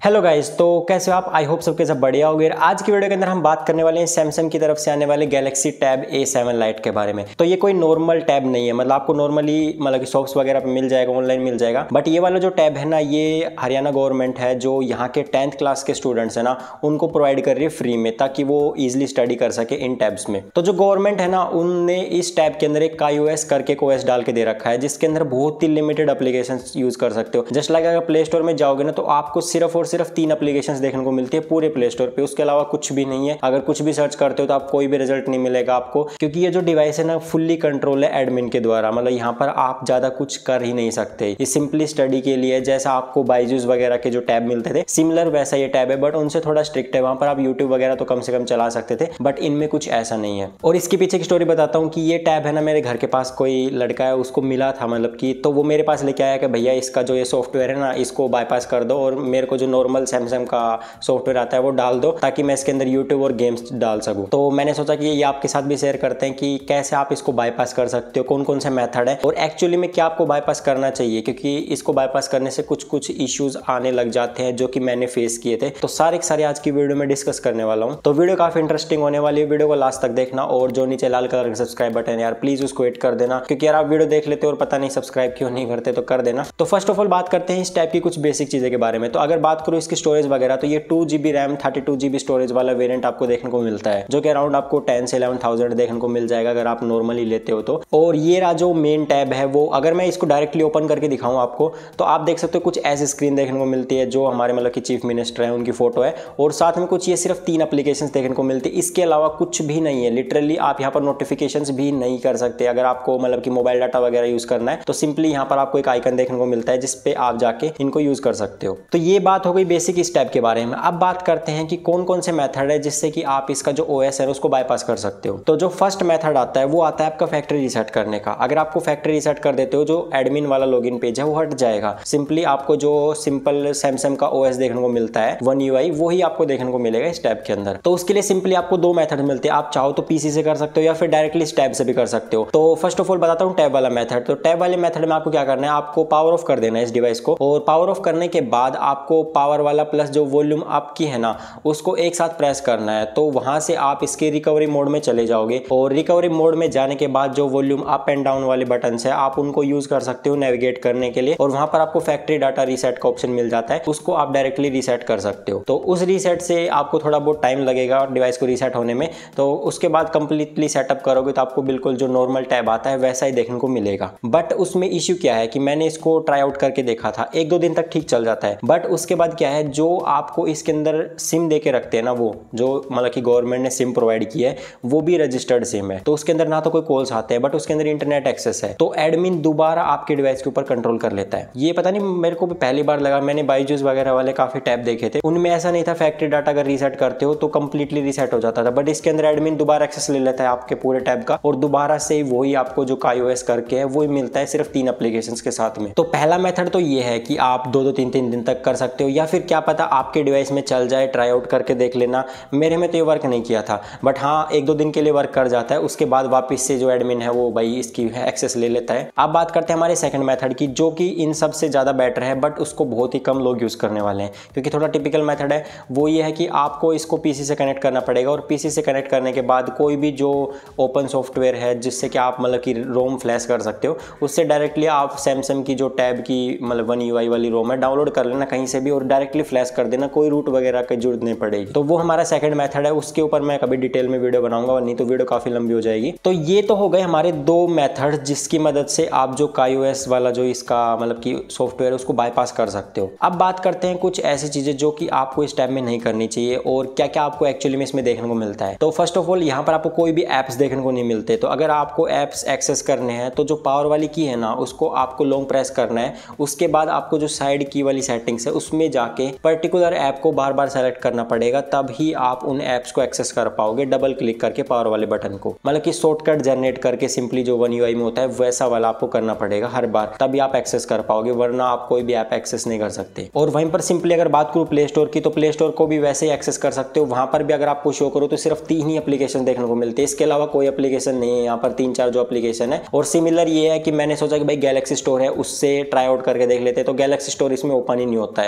Hello guys, तो कैसे हो आप। आई होप सबके सब बढ़िया होगे। आज की वीडियो के अंदर हम बात करने वाले हैं सैमसंग की तरफ से आने वाले गैलेक्सी टैब A7 लाइट के बारे में। तो ये कोई नॉर्मल टैब नहीं है, मतलब आपको नॉर्मली कि शॉप्स वगैरह पे मिल जाएगा, ऑनलाइन मिल जाएगा। बट ये वाला जो टैब है ना, ये हरियाणा गवर्नमेंट है जो यहाँ के 10th क्लास के स्टूडेंट्स है ना, उनको प्रोवाइड कर रही है फ्री में, ताकि वो ईजिली स्टडी कर सके इन टैब्स में। तो जो गवर्नमेंट है ना, उनने इस टैब के अंदर एक KaiOS करके एक OS डाल के दे रखा है, जिसके अंदर बहुत ही लिमिटेड एप्लीकेशन यूज कर सकते हो। जस्ट लाइक अगर प्ले स्टोर में जाओगे ना, तो आपको सिर्फ और सिर्फ 3 एप्लीकेशन देखने को मिलती है पूरे प्ले स्टोर पे, उसके अलावा कुछ भी नहीं है। अगर कुछ भी सर्च करते हो तो आप कोई भी रिजल्ट नहीं मिलेगा आपको, क्योंकि ये जो डिवाइस है ना, फुल्ली कंट्रोल है एडमिन के द्वारा। मतलब यहाँ पर आप ज्यादा कुछ कर ही नहीं सकते। ये सिंपली स्टडी के लिए, जैसा आपको बायजूस वगैरह के जो टैब मिलते थे सिमिलर वैसा ये टैब है, बट उनसे थोड़ा स्ट्रिक्ट है। वहां पर आप यूट्यूब वगैरह तो कम से कम चला सकते थे, बट इनमें कुछ ऐसा नहीं है। और इसके पीछे की स्टोरी बताता हूँ कि ये टैब है ना, मेरे घर के पास कोई लड़का है, उसको मिला था, मतलब कि तो वो मेरे पास लेके आया कि भैया इसका जो ये सॉफ्टवेयर है ना, इसको बाईपास कर दो और मेरे को जो नॉर्मल सैमसंग का सॉफ्टवेयर आता है वो डाल दो, ताकि मैं इसके अंदर यूट्यूब और गेम्स डाल सकूं। तो मैंने सोचा कि ये आपके साथ भी शेयर करते हैं कि कैसे आप इसको बाईपास कर सकते हो, कौन कौन से मेथड है और एक्चुअली में क्या आपको बाईपास करना चाहिए, क्योंकि इसको बाईपास करने से कुछ कुछ इश्यूज आने लग जाते हैं जो कि मैंने फेस किए थे। तो सारे आज की वीडियो में डिस्कस करने वाला हूँ। तो वीडियो काफी इंटरेस्टिंग होने वाली है, वीडियो को लास्ट तक देखना। और जो नीचे लाल कलर का सब्सक्राइब बटन है यार, प्लीज उसको हिट कर देना, क्योंकि यार आप वीडियो देख लेते हो और पता नहीं सब्सक्राइब क्यों नहीं करते, तो कर देना। तो फर्स्ट ऑफ ऑल बात करते हैं इस टाइप की कुछ बेसिक चीजें के बारे में। तो अगर बात करूँ इसकी स्टोरेज वगैरह, तो ये 2GB रैम 32GB स्टोरेज वाला वेरिएंट आपको देखने को मिलता है, जो कि अराउंड आपको 10 से 11,000 देखने को मिल जाएगा अगर आप नॉर्मली लेते हो तो। और ये रहा जो मेन टैब है, वो अगर मैं इसको डायरेक्टली ओपन करके दिखाऊं आपको, तो आप देख सकते हो कुछ ऐसी स्क्रीन देखने को मिलती है, जो हमारे मतलब कि चीफ मिनिस्टर है उनकी फोटो है, और साथ में कुछ ये सिर्फ 3 एप्लीकेशंस देखने को मिलती है। इसके अलावा कुछ भी नहीं है। लिटरली आप यहाँ पर नोटिफिकेशंस भी नहीं कर सकते। अगर आपको मतलब कि मोबाइल डाटा वगैरह यूज करना है, तो सिंपली यहाँ पर आपको एक आइकन देखने को मिलता है, जिसपे आप जाके इनको यूज कर सकते हो। तो ये बात हो गई बेसिक इस टैब के बारे में। अब बात करते हैं कि कौन कौन से मेथड है जिससे कि आप इसका जो OS है उसको बाईपास कर सकते हो। तो जो फर्स्ट मेथड आता है वो आता है आपका फैक्ट्री रीसेट करने का। अगर आपको फैक्ट्री रीसेट कर देते हो, जो एडमिन वाला लॉगिन पेज है वो हट जाएगा। सिंपली आपको जो सिंपल सैमसंग का OS देखने को मिलता है, One UI, वही आपको देखने को मिलेगा इस टैब के अंदर। तो उसके लिए सिंपली आपको 2 मेथड मिलते हैं। आप चाहो तो PC से कर सकते हो या फिर डायरेक्टली इस टैब से भी कर सकते हो। तो फर्स्ट ऑफ ऑल बताता हूँ टैब वाला मेथड। तो टैब वाले मेथड में आपको क्या करना है, आपको पावर ऑफ कर देना है इस डिवाइस को, और पावर ऑफ करने के बाद आपको पावर वाला प्लस जो वॉल्यूम आपकी है ना, उसको एक साथ प्रेस करना है। तो वहां से आप इसके रिकवरी मोड में चले जाओगे, और रिकवरी मोड में जाने के बाद जो वॉल्यूम अप एंड डाउन वाले बटन है, आप उनको यूज कर सकते हो नेविगेट करने के लिए। और वहां पर आपको फैक्ट्री डाटा रीसेट का ऑप्शन मिल जाता है, उसको आप डायरेक्टली रीसेट कर सकते हो। तो उस रीसेट से आपको थोड़ा बहुत टाइम लगेगा डिवाइस को रीसेट होने में। तो उसके बाद कंप्लीटली सेटअप करोगे तो आपको बिल्कुल जो नॉर्मल टैब आता है वैसा ही देखने को मिलेगा। बट उसमें इश्यू क्या है कि मैंने इसको ट्राई आउट करके देखा था, 1-2 दिन तक ठीक चल जाता है। बट उसके बाद क्या है, जो आपको इसके अंदर सिम दे के रखते हैं ना, वो जो मतलब कि गवर्नमेंट ने सिम प्रोवाइड की है, वो भी रजिस्टर्ड सिम है। तो उसके अंदर ना तो कोई कॉल्स आते हैं, बट उसके अंदर इंटरनेट एक्सेस है। तो एडमिन दोबारा आपके डिवाइस के ऊपर कंट्रोल कर लेता है। ये पता नहीं, मेरे को भी पहली बार लगा। मैंने बायजूस वगैरह वाले काफी टैब देखे थे, उनमें ऐसा नहीं था। फैक्ट्री डाटा अगर रीसेट करते हो तो कंप्लीटली रीसेट हो जाता था, बट इसके अंदर एडमिन दोबारा एक्सेस ले लेता है आपके पूरे टैब का, और दोबारा से वही आपको जो KaiOS करके है वही मिलता है, सिर्फ 3 एप्लीकेशंस के साथ में। तो पहला मेथड तो ये है कि आप 2-2 3-3 दिन तक कर सकते हो, या फिर क्या पता आपके डिवाइस में चल जाए, ट्राई आउट करके देख लेना। मेरे में तो ये वर्क नहीं किया था, बट हाँ 1-2 दिन के लिए वर्क कर जाता है। उसके बाद वापस से जो एडमिन है वो भाई इसकी एक्सेस ले लेता है। अब बात करते हैं हमारे सेकंड मेथड की, जो कि इन सब से ज़्यादा बेटर है, बट उसको बहुत ही कम लोग यूज़ करने वाले हैं, क्योंकि थोड़ा टिपिकल मेथड है। वो ये है कि आपको इसको PC से कनेक्ट करना पड़ेगा, और PC से कनेक्ट करने के बाद कोई भी जो ओपन सॉफ्टवेयर है जिससे कि आप मतलब कि रोम फ्लैश कर सकते हो, उससे डायरेक्टली आप सैमसंग की जो टैब की मतलब One UI वाली रोम है डाउनलोड कर लेना कहीं से भी, और डायरेक्टली फ्लैश कर देना। कोई रूट वगैरह की जरूरत नहीं पड़ेगी। तो वो हमारा सेकंड मेथड है। उसके ऊपर मैं कभी डिटेल में वीडियो बनाऊंगा, नहीं तो वीडियो काफी लंबी हो जाएगी। तो ये तो हो गए हमारे 2 मेथड, जिसकी मदद से आप जो KaiOS वाला जो इसका मतलब कि सॉफ्टवेयर है उसको बाईपास कर सकते हो। अब बात करते हैं कुछ ऐसी चीजें जो कि आपको इस टैब में नहीं करनी चाहिए, और क्या क्या आपको एक्चुअली में इसमें देखने को मिलता है। तो फर्स्ट ऑफ ऑल यहाँ पर आपको कोई भी एप्स देखने को नहीं मिलते। तो अगर आपको एप्स एक्सेस करने हैं, तो जो पावर वाली की है ना, उसको आपको लॉन्ग प्रेस करना है। उसके बाद आपको जो साइड की वाली सेटिंग्स है उसमें जाके पर्टिकुलर ऐप को बार बार सेलेक्ट करना पड़ेगा, तब ही आप उन एप्स को एक्सेस कर पाओगे डबल क्लिक करके पावर वाले बटन को। मतलब कि शॉर्टकट जनरेट करके सिंपली जो One UI में होता है वैसा वाला आपको करना पड़ेगा हर बार, तभी आप एक्सेस कर पाओगे, वरना आप कोई भी ऐप एक्सेस नहीं कर सकते। और वहीं पर सिंपली अगर बात करूँ प्ले स्टोर की, तो प्ले स्टोर को भी वैसे ही एक्सेस कर सकते हो। वहां पर भी अगर आपको शो करो तो सिर्फ 3 ही एप्लीकेशन देखने को मिलते हैं, इसके अलावा कोई एप्लीकेशन नहीं है। यहाँ पर 3-4 जो एप्लीकेशन है। और सिमिलर ये है कि मैंने सोचा कि भाई गैलेक्सी स्टोर है उससे ट्राई आउट करके देख लेते, तो गैलेक्सी स्टोर इसमें ओपन ही नहीं होता है।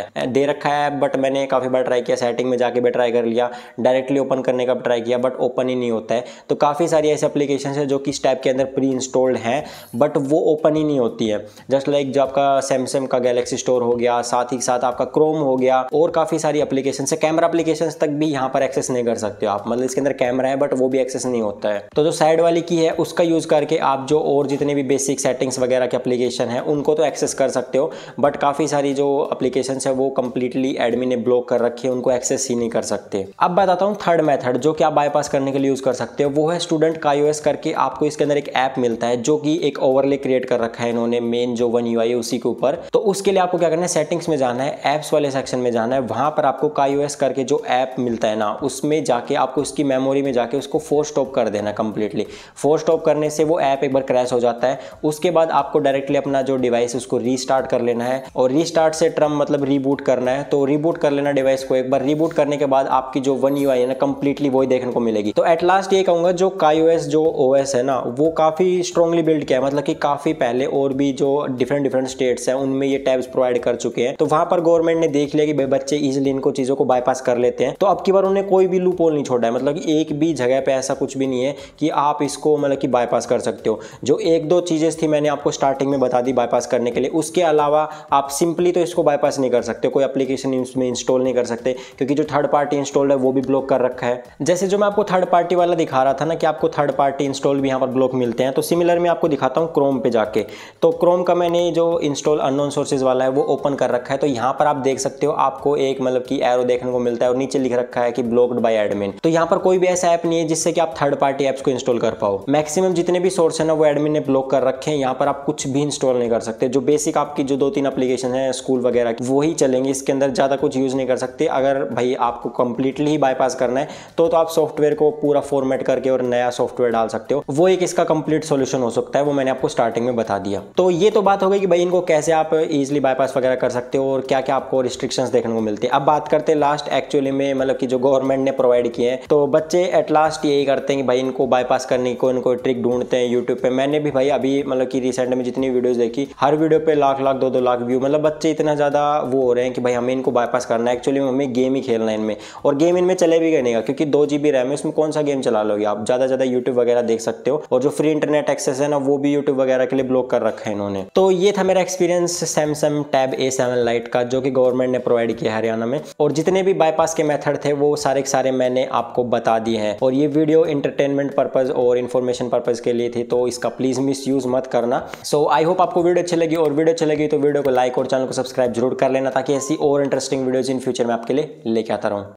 रखा है ऐप, बट मैंने काफ़ी बार ट्राई किया, सेटिंग में जाके भी ट्राई कर लिया, डायरेक्टली ओपन करने का भी ट्राई किया, बट ओपन ही नहीं होता है। तो काफ़ी सारी ऐसी एप्लीकेशन है जो कि इस टैब के अंदर प्री इंस्टॉल्ड हैं, बट वो ओपन ही नहीं होती है। जस्ट लाइक जो आपका सैमसंग का गैलेक्सी स्टोर हो गया, साथ ही साथ आपका क्रोम हो गया, और काफ़ी सारी एप्लीकेशन है, कैमरा एप्लीकेशन तक भी यहाँ पर एक्सेस नहीं कर सकते हो आप, मतलब इसके अंदर कैमरा है बट वो भी एक्सेस नहीं होता है। तो जो साइड वाली की है उसका यूज़ करके आप जो और जितने भी बेसिक सेटिंग्स वगैरह के एप्लीकेशन है उनको तो एक्सेस कर सकते हो, बट काफ़ी सारी जो एप्लीकेशन है वो कंप्लीटली एडमिन ने ब्लॉक कर रखी है, उनको एक्सेस ही नहीं कर सकते। अब बताता हूँ थर्ड मेथड जो कि आप बाईपास करने के लिए यूज़ कर सकते हो, वो है स्टूडेंट का iOS करके आपको इसके अंदर एक ऐप मिलता है जो कि एक ओवरले क्रिएट कर रखा है इन्होंने, मेन जो वन UI है उसी के ऊपर। तो उसके लिए आपको क्या करना है, सेटिंग्स में जाना है, ऐप्स वाले सेक्शन में जाना है, वहां पर आपको iOS करके जो ऐप मिलता है ना, उसमें जाके आपको उसकी मेमोरी में जाके उसको फोर्स स्टॉप कर देना कंप्लीटली। फोर्स स्टॉप करने से वो ऐप एक बार क्रैश हो जाता है, उसके बाद आपको डायरेक्टली अपना जो डिवाइस है उसको रीस्टार्ट कर लेना है, और रीस्टार्ट से टर्म मतलब रीबूट करना है। तो रीबूट कर लेना डिवाइस को, एक बार रीबूट करने के बाद आपकी जो वन UI है ना कंप्लीटली वही देखने को मिलेगी। तो एट लास्ट ये कहूंगा जो iOS जो OS है ना वो काफी स्ट्रांगली बिल्ड किया है, मतलब कि काफी पहले और भी जो डिफरेंट स्टेट्स हैं उनमें ये टैब्स प्रोवाइड कर चुके हैं। तो वहां पर गवर्नमेंट ने देख लिया कि भाई बच्चे इजीली इनको चीजों को बाईपास कर लेते हैं, तो अब की बार उन्होंने कोई भी लूप होल नहीं छोड़ा है, मतलब कि एक भी जगह पे ऐसा कुछ भी नहीं है कि आप इसको मतलब कि बाईपास कर सकते हो। जो एक दो चीजें थी मैंने आपको स्टार्टिंग में बता दी बाईपास करने के लिए, उसके अलावा आप सिंपली तो इसको बाईपास नहीं कर सकते, कोई एप्लीकेशन इसमें इंस्टॉल नहीं कर सकते, क्योंकि जो थर्ड पार्टी इंस्टॉल्ड है वो भी ब्लॉक कर रखा है। जैसे जो मैं आपको थर्ड पार्टी वाला दिखा रहा था ना कि आपको थर्ड पार्टी इंस्टॉल भी यहाँ पर ब्लॉक मिलते हैं, तो सिमिलर मैं आपको दिखाता हूँ क्रोम पे जाके। तो क्रोम का मैंने जो इंस्टॉल अननोन सोर्सेज वाला है वो ओपन कर रखा है, तो यहाँ पर आप देख सकते हो आपको एक मतलब कि एरो देखने को मिलता है और नीचे लिख रखा है कि ब्लॉक्ड बाय एडमिन। तो यहाँ पर कोई भी ऐसा ऐप नहीं है जिससे कि आप थर्ड पार्टी ऐप्स को इंस्टॉल कर पाओ। मैक्सिमम जितने भी सोर्स है ना वो एडमिन ने ब्लॉक कर रखे हैं, यहाँ पर आप कुछ भी इंस्टॉल नहीं कर सकते। जो बेसिक आपकी जो 2-3 एप्लीकेशन है स्कूल वगैरह की वही चलेंगे, इसके अंदर ज़्यादा कुछ यूज़ नहीं कर सकते। अगर भाई आपको कंप्लीटली ही बाईपास करना है तो आप सॉफ्टवेयर को पूरा फॉर्मेट करके और नया सॉफ्टवेयर डाल सकते हो, वो एक इसका कंप्लीट सॉल्यूशन हो सकता है, वो मैंने आपको स्टार्टिंग में बता दिया। तो ये तो बात हो गई कि भाई इनको कैसे आप इजीली बाईपास वगैरह कर सकते हो और क्या क्या आपको रिस्ट्रिक्शंस देखने को मिलती है। अब बात करते हैं लास्ट एक्चुअली में मतलब कि जो गवर्नमेंट ने प्रोवाइड किए हैं, तो बच्चे एट लास्ट यही करते हैं कि भाई इनको बाईपास करने की कोई ना कोई ट्रिक ढूंढते हैं यूट्यूब पे। मैंने भी भाई अभी मतलब कि रिसेंट में जितनी वीडियोस देखी हर वीडियो पे लाख 2-2 लाख व्यू, मतलब बच्चे इतना ज़्यादा वो हो रहे हैं कि भाई हमें इनको बाईपास करना है, एक्चुअली में हमें गेम ही खेलना है इनमें, और गेम इनमें चले भी नहीं, क्योंकि 2 GB रैम है, उसमें कौन सा गेम चला लोगे आप, ज़्यादा यूट्यूब वगैरह देख सकते हो, और जो फ्री इंटरनेट एक्सेस है ना वो भी यूट्यूब वगैरह के लिए ब्लॉक कर रखा है इन्होंने। तो ये था मेरा experience Samsung tab A7 light का, जो कि गवर्नमेंट ने प्रोवाइड किया हरियाणा में, और जितने भी बाईपास के मेथड थे वो सारे के सारे मैंने आपको बता दिए हैं। और ये वीडियो एंटरटेनमेंट पर्पज और इन्फॉर्मेशन पर्पज के लिए थी, तो इसका प्लीज मिस यूज मत करना। सो आई होप आपको वीडियो अच्छी लगी, और वीडियो अच्छी लगी तो वीडियो को लाइक और चैनल को सब्सक्राइब जरूर कर लेना, ताकि ऐसी और इंटरेस्टिंग वीडियोज इन फ्यूचर में आपके लिए लेके आता रहूं।